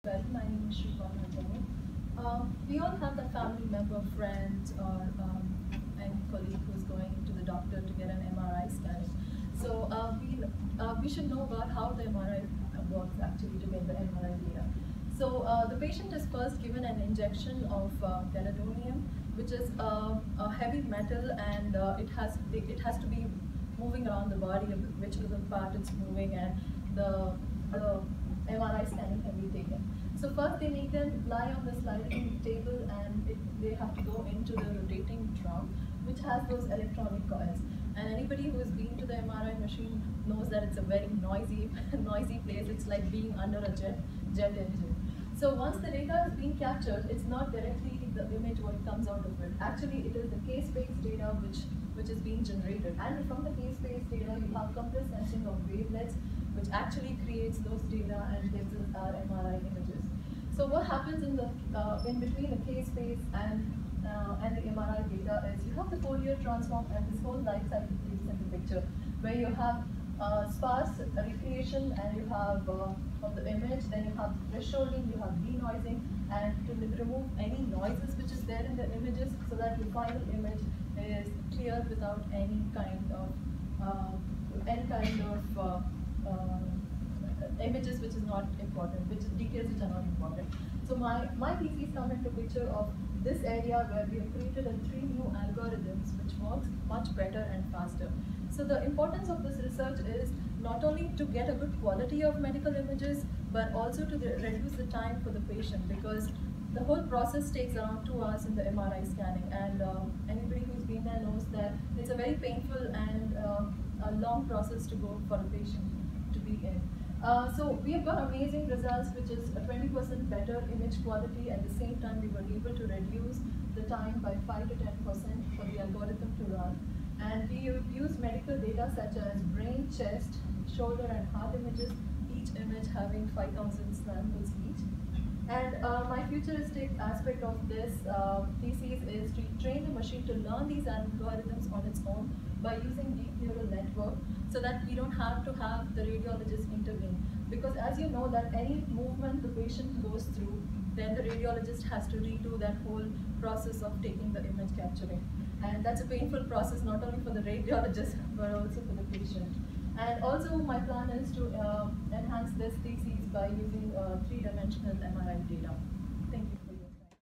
Well, my name is Shripalna Jain. We all have a family member, friend, or any colleague who's going to the doctor to get an MRI scanning. So we should know about how the MRI works actually to get the MRI data. So the patient is first given an injection of gadolinium, which is a heavy metal, and it has to be moving around the body of which other part it's moving, and the MRI scanning can be taken. So first they make them lie on the sliding table, and they have to go into the rotating drum, which has those electronic coils. And anybody who has been to the MRI machine knows that it's a very noisy, noisy place. It's like being under a jet engine. So once the data is being captured, it's not directly the image what comes out of it. Actually, it is the case-based data which is being generated. And from the case-based data, you have compressed sensing of wavelets, which actually creates those data and gives us our MRI images. So what happens in between the case-based and the MRI data is you have the Fourier transform and this whole life cycle piece in the picture, where you have sparse recreation, and you have of the image, then you have thresholding, you have denoising, and to remove any noises which is there in the images, so that the final image is clear without any kind of images which is not important, details which are not important. So my thesis come into picture of this area where we have created 3 new algorithms which works much better and faster. So the importance of this research is not only to get a good quality of medical images, but also to reduce the time for the patient, because the whole process takes around 2 hours in the MRI scanning, and anybody who's been there knows that it's a very painful and a long process to go for a patient to be in. So we have got amazing results, which is a 20% better image quality. At the same time, we were able to reduce the time by 5 to 10% for the algorithm to run. And we use medical data such as brain, chest, shoulder, and heart images, each image having 5,000 samples each. And my futuristic aspect of this thesis is to train the machine to learn these algorithms on its own by using deep neural network, so that we don't have to have the radiologist intervene. Because as you know that any movement the patient goes through, then the radiologist has to redo that whole process of taking the image capturing. And that's a painful process not only for the radiologist but also for the patient. And also my plan is to enhance this thesis by using 3-dimensional MRI data.